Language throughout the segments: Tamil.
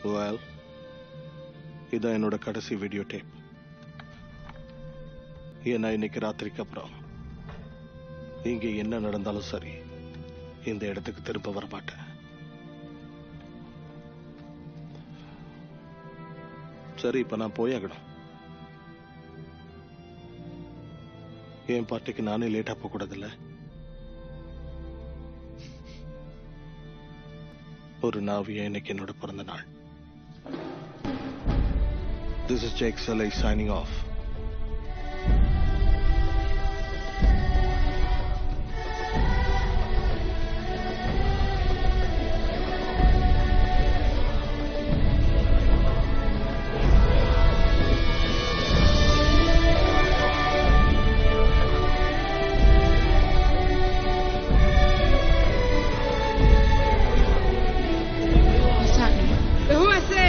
Well, இதான் என்னோட கடைசி வீடியோ டேப். ஏன்னா இன்னைக்கு ராத்திரிக்கு அப்புறம் இங்கே என்ன நடந்தாலும் சரி, இந்த இடத்துக்கு திரும்ப வர மாட்டேன். சரி, இப்ப நான் போயாகணும். என் பார்ட்டிக்கு நானே லேட்டா போக கூடாதுல்ல. ஒரு நாவிய இன்னைக்கு என்னோட பிறந்த நாள். This is Jake Sully signing off. What's happening? Who I say?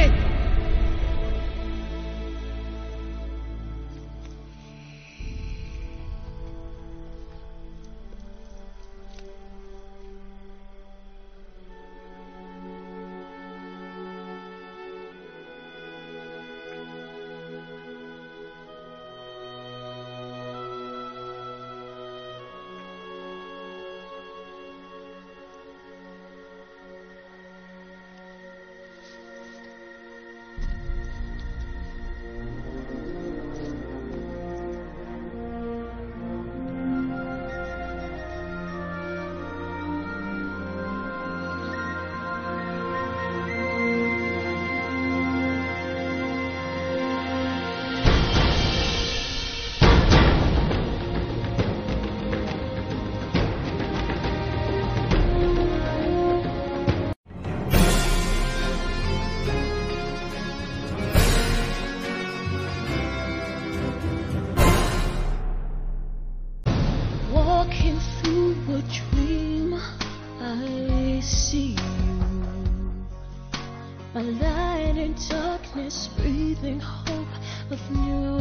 Walking through a dream, I see you. My light in darkness, breathing hope of new